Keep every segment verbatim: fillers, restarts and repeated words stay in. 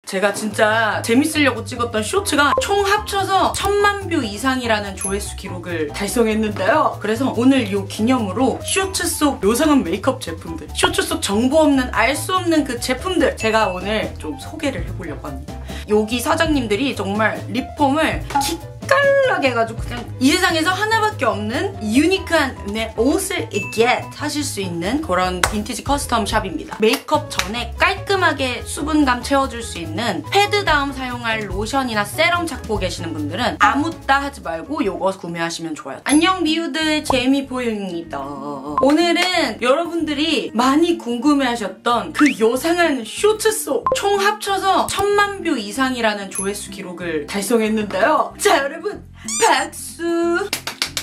제가 진짜 재밌으려고 찍었던 쇼츠가 총 합쳐서 천만 뷰 이상이라는 조회수 기록을 달성했는데요. 그래서 오늘 이 기념으로 쇼츠 속 요상한 메이크업 제품들, 쇼츠 속 정보 없는 알 수 없는 그 제품들 제가 오늘 좀 소개를 해보려고 합니다. 여기 사장님들이 정말 립폼을 기깔나게 해가지고 그냥 이 세상에서 하나밖에 없는 유니크한 내 옷을 get 하실 수 있는 그런 빈티지 커스텀 샵입니다. 메이크업 전에 깔끔하게 수분감 채워줄 수 있는 패드 다음 사용할 로션이나 세럼 찾고 계시는 분들은 아무따 하지 말고 요거 구매하시면 좋아요. 안녕 미우들, 제이미보입니다. 오늘은 여러분들이 많이 궁금해하셨던 그 요상한 쇼츠 속 총 합쳐서 천만 뷰 이상이라는 조회수 기록을 달성했는데요. 자 여러분 박수!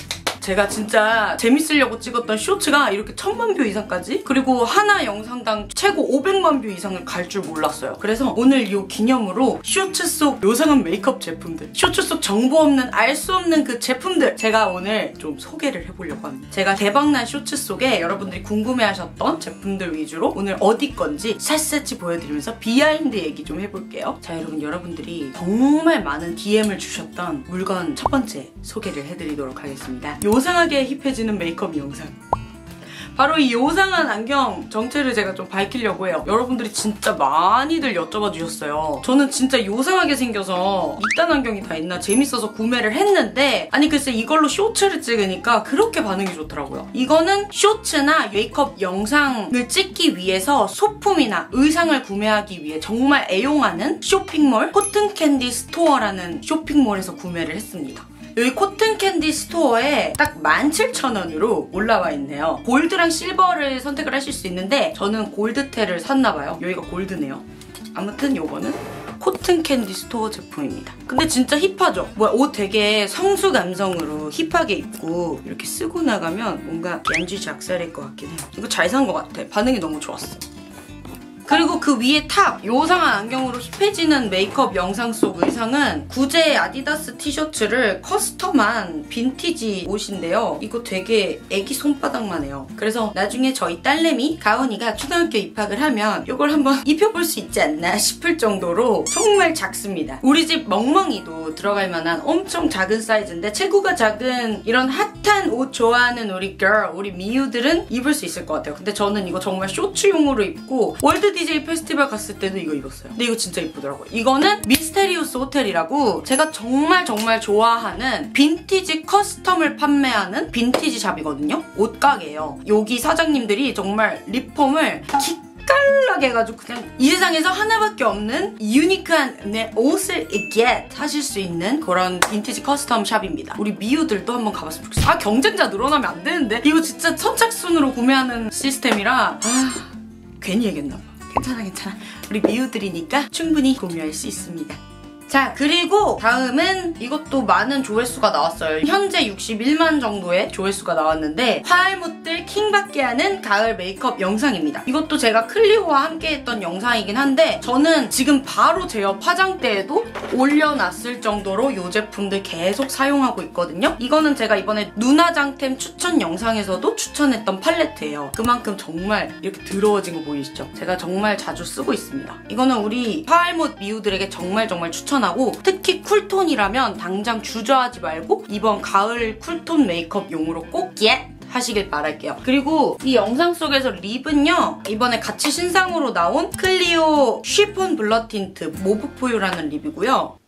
제가 진짜 재밌으려고 찍었던 쇼츠가 이렇게 천만 뷰 이상까지? 그리고 하나 영상당 최고 오백만 뷰 이상을 갈 줄 몰랐어요. 그래서 오늘 이 기념으로 쇼츠 속 요상한 메이크업 제품들, 쇼츠 속 정보 없는 알 수 없는 그 제품들 제가 오늘 좀 소개를 해보려고 합니다. 제가 대박난 쇼츠 속에 여러분들이 궁금해하셨던 제품들 위주로 오늘 어디 건지 샅샅이 보여드리면서 비하인드 얘기 좀 해볼게요. 자 여러분, 여러분들이 정말 많은 디엠을 주셨던 물건 첫 번째 소개를 해드리도록 하겠습니다. 요상하게 힙해지는 메이크업 영상. 바로 이 요상한 안경 정체를 제가 좀 밝히려고 해요. 여러분들이 진짜 많이들 여쭤봐 주셨어요. 저는 진짜 요상하게 생겨서 이딴 안경이 다 있나 재밌어서 구매를 했는데, 아니 글쎄 이걸로 쇼츠를 찍으니까 그렇게 반응이 좋더라고요. 이거는 쇼츠나 메이크업 영상을 찍기 위해서 소품이나 의상을 구매하기 위해 정말 애용하는 쇼핑몰 코튼캔디 스토어라는 쇼핑몰에서 구매를 했습니다. 여기 코튼캔디 스토어에 딱 만 칠천 원으로 올라와 있네요. 골드랑 실버를 선택을 하실 수 있는데 저는 골드테를 샀나봐요. 여기가 골드네요. 아무튼 요거는 코튼캔디 스토어 제품입니다. 근데 진짜 힙하죠? 뭐야, 옷 되게 성수 감성으로 힙하게 입고 이렇게 쓰고 나가면 뭔가 얀지 작살일 것 같긴 해요. 이거 잘 산 것 같아. 반응이 너무 좋았어. 그리고 그 위에 탑! 요상한 안경으로 힙해지는 메이크업 영상 속 의상은 구제 아디다스 티셔츠를 커스텀한 빈티지 옷인데요. 이거 되게 애기 손바닥만 해요. 그래서 나중에 저희 딸내미 가은이가 초등학교 입학을 하면 이걸 한번 입혀볼 수 있지 않나 싶을 정도로 정말 작습니다. 우리 집 멍멍이도 들어갈 만한 엄청 작은 사이즈인데 체구가 작은 이런 핫한 옷 좋아하는 우리 girl, 우리 미우들은 입을 수 있을 것 같아요. 근데 저는 이거 정말 쇼츠용으로 입고 월드 디제이 페스티벌 갔을 때도 이거 입었어요. 근데 이거 진짜 이쁘더라고요. 이거는 미스테리우스 호텔이라고 제가 정말 정말 좋아하는 빈티지 커스텀을 판매하는 빈티지 샵이거든요. 옷가게예요. 여기 사장님들이 정말 립폼을 기깔나게 해가지고 그냥 이 세상에서 하나밖에 없는 유니크한 내 옷을 get 하실 수 있는 그런 빈티지 커스텀 샵입니다. 우리 미우들도 한번 가봤으면 좋겠어요. 아, 경쟁자 늘어나면 안 되는데 이거 진짜 선착순으로 구매하는 시스템이라 아, 괜히 얘기했나봐. 괜찮아 괜찮아. 우리 미우들이니까 충분히 공유할 수 있습니다. 자, 그리고 다음은 이것도 많은 조회수가 나왔어요. 현재 육십일만 정도의 조회수가 나왔는데 화알못들 킹받게 하는 가을 메이크업 영상입니다. 이것도 제가 클리오와 함께 했던 영상이긴 한데 저는 지금 바로 제 옆 화장대에도 올려놨을 정도로 이 제품들 계속 사용하고 있거든요. 이거는 제가 이번에 눈화장템 추천 영상에서도 추천했던 팔레트예요. 그만큼 정말 이렇게 더러워진 거 보이시죠? 제가 정말 자주 쓰고 있습니다. 이거는 우리 화알못 미우들에게 정말 정말 추천 하고 특히 쿨톤이라면 당장 주저하지 말고 이번 가을 쿨톤 메이크업용으로 꼭 get 하시길 바랄게요. 그리고 이 영상 속에서 립은요, 이번에 같이 신상으로 나온 클리오 쉬폰 블러 틴트 모브포유라는 립이고요.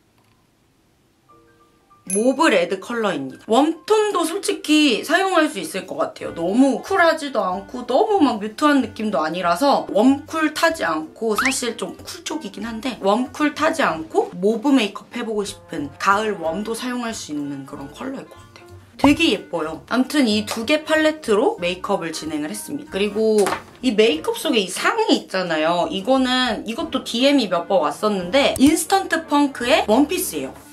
모브 레드 컬러입니다. 웜톤도 솔직히 사용할 수 있을 것 같아요. 너무 쿨하지도 않고 너무 막 뮤트한 느낌도 아니라서 웜쿨 타지 않고, 사실 좀 쿨 쪽이긴 한데 웜쿨 타지 않고 모브 메이크업 해보고 싶은 가을 웜도 사용할 수 있는 그런 컬러일 것 같아요. 되게 예뻐요. 아무튼 이 두 개 팔레트로 메이크업을 진행을 했습니다. 그리고 이 메이크업 속에 이 상이 있잖아요. 이거는 이것도 디엠이 몇 번 왔었는데 인스턴트 펑크의 원피스예요.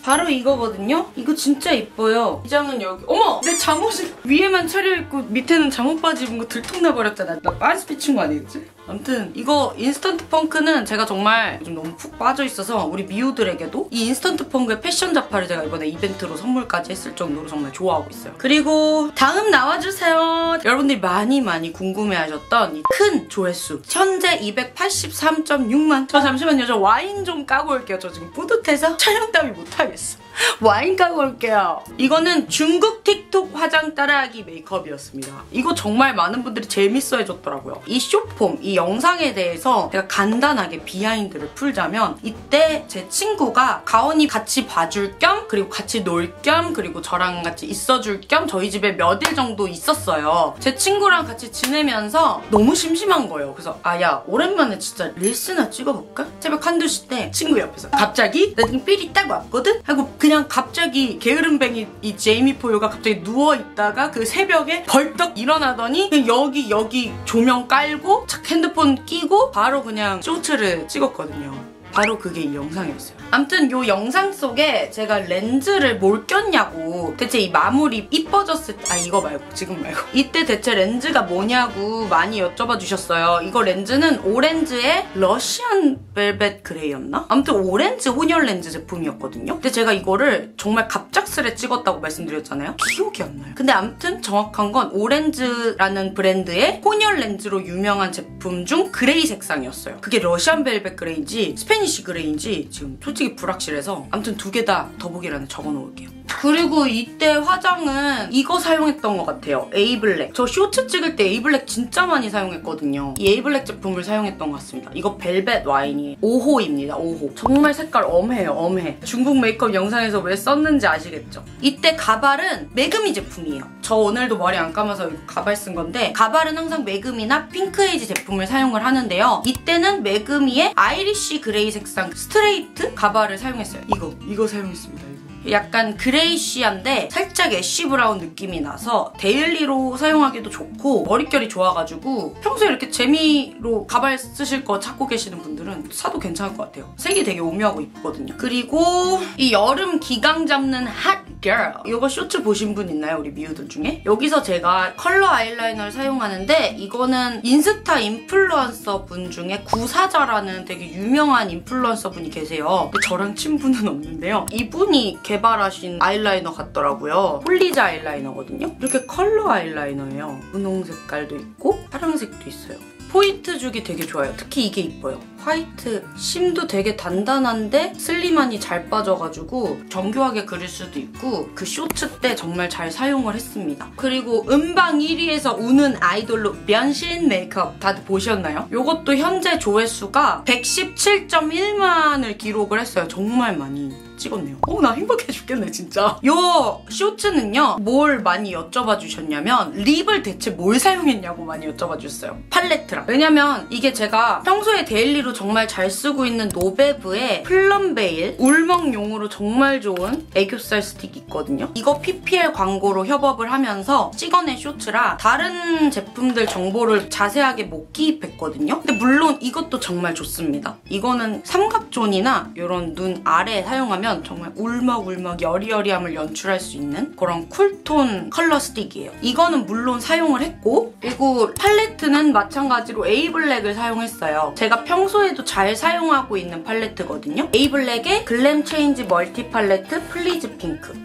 바로 이거거든요? 이거 진짜 이뻐요. 이 장은 여기. 어머! 내 잠옷이 위에만 차려입고 밑에는 잠옷 바지 입은 거 들통나버렸잖아. 나 빠지 피친 거 아니겠지? 아무튼 이거 인스턴트 펑크는 제가 정말 요즘 너무 푹 빠져있어서 우리 미우들에게도 이 인스턴트 펑크의 패션 자파를 제가 이번에 이벤트로 선물까지 했을 정도로 정말 좋아하고 있어요. 그리고 다음 나와주세요. 여러분들이 많이 많이 궁금해하셨던 이 큰 조회수 현재 이백팔십삼 점 육만. 저 잠시만요. 저 와인 좀 까고 올게요. 저 지금 뿌듯해서 촬영 따위 못하겠어. 와인 까고 올게요. 이거는 중국 틱톡 화장 따라하기 메이크업이었습니다. 이거 정말 많은 분들이 재밌어 해줬더라고요. 이 숏폼, 이 영상에 대해서 제가 간단하게 비하인드를 풀자면 이때 제 친구가 가온이 같이 봐줄 겸 그리고 같이 놀 겸 그리고 저랑 같이 있어줄 겸 저희 집에 몇 일 정도 있었어요. 제 친구랑 같이 지내면서 너무 심심한 거예요. 그래서 아 야 오랜만에 진짜 릴스나 찍어볼까? 새벽 한두 시 때 친구 옆에서 갑자기 나 지금 삘이 딱 왔거든? 하고 그냥 갑자기 게으름뱅이 이 제이미 포유가 갑자기 누워있다가 그 새벽에 벌떡 일어나더니 그냥 여기 여기 조명 깔고 착 핸드폰 끼고 바로 그냥 쇼츠를 찍었거든요. 바로 그게 이 영상이었어요. 아무튼 이 영상 속에 제가 렌즈를 뭘 꼈냐고 대체 이 마무리 이뻐졌을 때 아 이거 말고 지금 말고 이때 대체 렌즈가 뭐냐고 많이 여쭤봐 주셨어요. 이거 렌즈는 오렌즈의 러시안 벨벳 그레이였나? 아무튼 오렌즈 혼혈 렌즈 제품이었거든요. 근데 제가 이거를 정말 갑작스레 찍었다고 말씀드렸잖아요. 기억이 안 나요. 근데 아무튼 정확한 건 오렌즈라는 브랜드의 혼혈 렌즈로 유명한 제품 중 그레이 색상이었어요. 그게 러시안 벨벳 그레이인지 스페니쉬 그레이인지 지금 솔직히 불확실해서 아무튼 두 개 다 더보기란에 적어놓을게요. 그리고 이때 화장은 이거 사용했던 것 같아요. 에이블랙. 저 쇼츠 찍을 때 에이블랙 진짜 많이 사용했거든요. 이 에이블랙 제품을 사용했던 것 같습니다. 이거 벨벳 와인이에요. 오 호입니다. 오 호. 정말 색깔 엄해요. 엄해. 중국 메이크업 영상에서 왜 썼는지 아시겠죠? 이때 가발은 메그미 제품이에요. 저 오늘도 머리 안 감아서 가발 쓴 건데 가발은 항상 메그미나 핑크에이지 제품을 사용을 하는데요. 이때는 메그미의 아이리쉬 그레이 색상 스트레이트 가발을 사용했어요. 이거. 이거 사용했습니다. 약간 그레이쉬한데 살짝 애쉬 브라운 느낌이 나서 데일리로 사용하기도 좋고 머릿결이 좋아가지고 평소에 이렇게 재미로 가발 쓰실 거 찾고 계시는 분들은 사도 괜찮을 것 같아요. 색이 되게 오묘하고 이쁘거든요. 그리고 이 여름 기강 잡는 핫 girl 이거 쇼츠 보신 분 있나요? 우리 미우들 중에? 여기서 제가 컬러 아이라이너를 사용하는데 이거는 인스타 인플루언서 분 중에 구사자라는 되게 유명한 인플루언서 분이 계세요. 저랑 친분은 없는데요. 이분이 개발하신 아이라이너 같더라고요. 폴리자 아이라이너거든요. 이렇게 컬러 아이라이너예요. 분홍 색깔도 있고 파란색도 있어요. 포인트 주기 되게 좋아요. 특히 이게 이뻐요. 화이트 심도 되게 단단한데 슬림하니 잘 빠져가지고 정교하게 그릴 수도 있고 그 쇼츠 때 정말 잘 사용을 했습니다. 그리고 음방 일 위에서 우는 아이돌로 변신 메이크업 다들 보셨나요? 이것도 현재 조회수가 백십칠 점 일만을 기록을 했어요. 정말 많이 찍었네요. 어, 나 행복해 죽겠네 진짜. 요 쇼츠는요 뭘 많이 여쭤봐 주셨냐면 립을 대체 뭘 사용했냐고 많이 여쭤봐 주셨어요. 팔레트랑. 왜냐면 이게 제가 평소에 데일리로 정말 잘 쓰고 있는 노베브의 플럼베일 울먹용으로 정말 좋은 애교살 스틱 있거든요. 이거 피피엘 광고로 협업을 하면서 찍어낸 쇼츠라 다른 제품들 정보를 자세하게 못 기입했거든요. 근데 물론 이것도 정말 좋습니다. 이거는 삼각존이나 이런 눈 아래에 사용하면 정말 울먹울먹 여리여리함을 연출할 수 있는 그런 쿨톤 컬러 스틱이에요. 이거는 물론 사용을 했고 그리고 팔레트는 마찬가지로 에이블랙을 사용했어요. 제가 평소에도 잘 사용하고 있는 팔레트거든요. 에이블랙의 글램 체인지 멀티 팔레트 플리즈 핑크.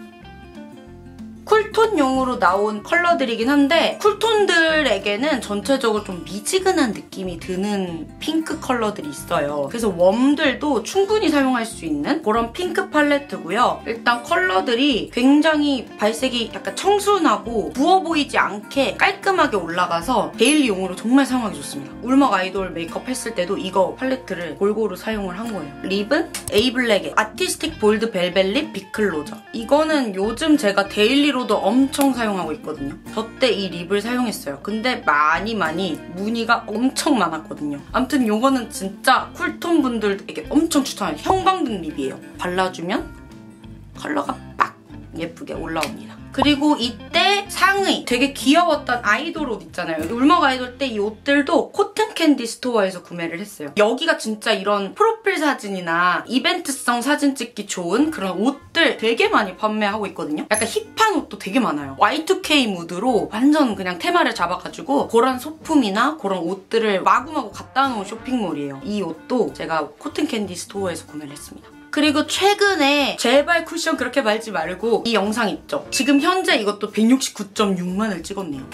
쿨톤용으로 나온 컬러들이긴 한데 쿨톤들에게는 전체적으로 좀 미지근한 느낌이 드는 핑크 컬러들이 있어요. 그래서 웜들도 충분히 사용할 수 있는 그런 핑크 팔레트고요. 일단 컬러들이 굉장히 발색이 약간 청순하고 부어 보이지 않게 깔끔하게 올라가서 데일리용으로 정말 사용하기 좋습니다. 울먹 아이돌 메이크업 했을 때도 이거 팔레트를 골고루 사용을 한 거예요. 립은 에이블랙의 아티스틱 볼드 벨벳 립 비클로저. 이거는 요즘 제가 데일리 로도 엄청 사용하고 있거든요. 저 때 이 립을 사용했어요. 근데 많이 많이 문의가 엄청 많았거든요. 아무튼 이거는 진짜 쿨톤 분들에게 엄청 추천해요. 형광등 립이에요. 발라주면 컬러가 빡 예쁘게 올라옵니다. 그리고 이때 상의 되게 귀여웠던 아이돌 옷 있잖아요. 울먹 아이돌 때 이 옷들도 코튼 캔디 스토어에서 구매를 했어요. 여기가 진짜 이런 프로필 사진이나 이벤트성 사진 찍기 좋은 그런 옷들 되게 많이 판매하고 있거든요. 약간 힙한 옷도 되게 많아요. 와이 투 케이 무드로 완전 그냥 테마를 잡아가지고 그런 소품이나 그런 옷들을 마구마구 갖다 놓은 쇼핑몰이에요. 이 옷도 제가 코튼 캔디 스토어에서 구매를 했습니다. 그리고 최근에 제발 쿠션 그렇게 말지 말고 이 영상 있죠? 지금 현재 이것도 백육십구 점 육만을 찍었네요.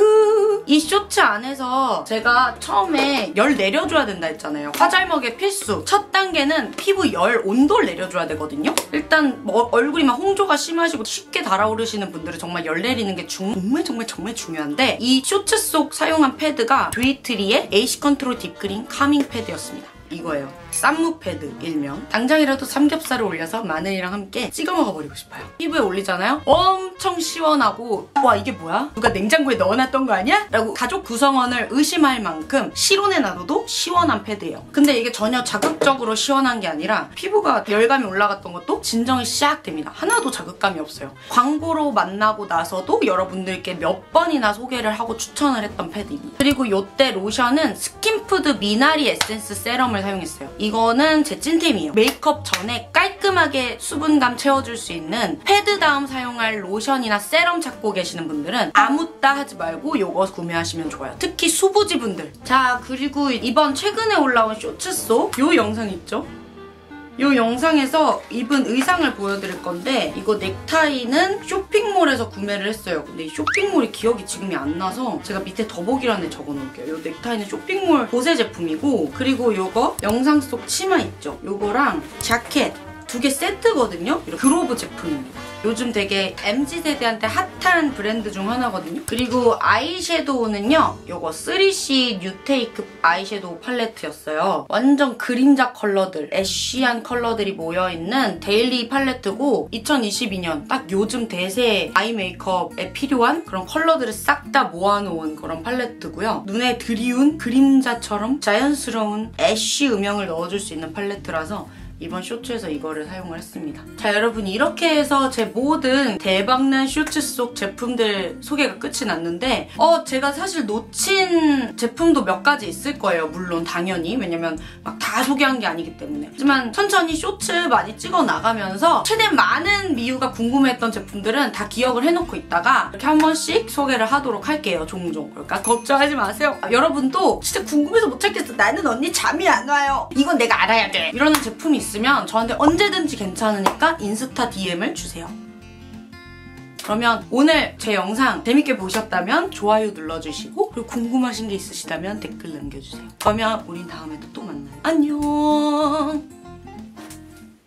유후! 이 쇼츠 안에서 제가 처음에 열 내려줘야 된다 했잖아요. 화잘먹의 필수. 첫 단계는 피부 열 온도를 내려줘야 되거든요. 일단 뭐 얼굴이 막 홍조가 심하시고 쉽게 달아오르시는 분들은 정말 열 내리는 게 중, 정말 정말 정말 중요한데 이 쇼츠 속 사용한 패드가 듀이트리의 에이시 컨트롤 딥크린 카밍 패드였습니다. 이거예요. 쌈무 패드 일명. 당장이라도 삼겹살을 올려서 마늘이랑 함께 찍어 먹어버리고 싶어요. 피부에 올리잖아요? 엄청 시원하고 와 이게 뭐야? 누가 냉장고에 넣어놨던 거 아니야? 라고 가족 구성원을 의심할 만큼 실온에 놔둬도 시원한 패드예요. 근데 이게 전혀 자극적으로 시원한 게 아니라 피부가 열감이 올라갔던 것도 진정이 샥 됩니다. 하나도 자극감이 없어요. 광고로 만나고 나서도 여러분들께 몇 번이나 소개를 하고 추천을 했던 패드입니다. 그리고 이때 로션은 스킨푸드 미나리 에센스 세럼을 사용했어요. 이거는 제 찐템이에요. 메이크업 전에 깔끔하게 수분감 채워줄 수 있는 패드 다음 사용할 로션이나 세럼 찾고 계시는 분들은 아무따 하지 말고 이거 구매하시면 좋아요. 특히 수부지 분들. 자, 그리고 이번 최근에 올라온 쇼츠 속 이 영상 있죠? 이 영상에서 입은 의상을 보여드릴 건데 이거 넥타이는 쇼핑몰에서 구매를 했어요. 근데 이 쇼핑몰이 기억이 지금이 안 나서 제가 밑에 더보기란에 적어놓을게요. 이 넥타이는 쇼핑몰 보세 제품이고 그리고 이거 영상 속 치마 있죠? 이거랑 자켓 두 개 세트거든요? 이렇게 그로브 제품입니다. 요즘 되게 엠지 세대한테 핫한 브랜드 중 하나거든요. 그리고 아이섀도우는요. 요거 쓰리 씨 뉴테이크 아이섀도우 팔레트였어요. 완전 그림자 컬러들, 애쉬한 컬러들이 모여있는 데일리 팔레트고 이천이십이 년 딱 요즘 대세 아이 메이크업에 필요한 그런 컬러들을 싹 다 모아놓은 그런 팔레트고요. 눈에 드리운 그림자처럼 자연스러운 애쉬 음영을 넣어줄 수 있는 팔레트라서 이번 쇼츠에서 이거를 사용을 했습니다. 자, 여러분 이렇게 해서 제 모든 대박난 쇼츠 속 제품들 소개가 끝이 났는데 어 제가 사실 놓친 제품도 몇 가지 있을 거예요. 물론 당연히. 왜냐면 막 다 소개한 게 아니기 때문에. 하지만 천천히 쇼츠 많이 찍어 나가면서 최대한 많은 미유가 궁금했던 제품들은 다 기억을 해놓고 있다가 이렇게 한 번씩 소개를 하도록 할게요. 종종. 그러니까 걱정하지 마세요. 아, 여러분도 진짜 궁금해서 못 찾겠어. 나는 언니 잠이 안 와요. 이건 내가 알아야 돼. 이러는 제품이 있으면 저한테 언제든지 괜찮으니까 인스타 디엠을 주세요. 그러면 오늘 제 영상 재밌게 보셨다면 좋아요 눌러주시고 그리고 궁금하신 게 있으시다면 댓글 남겨주세요. 그러면 우린 다음에도 또 만나요. 안녕.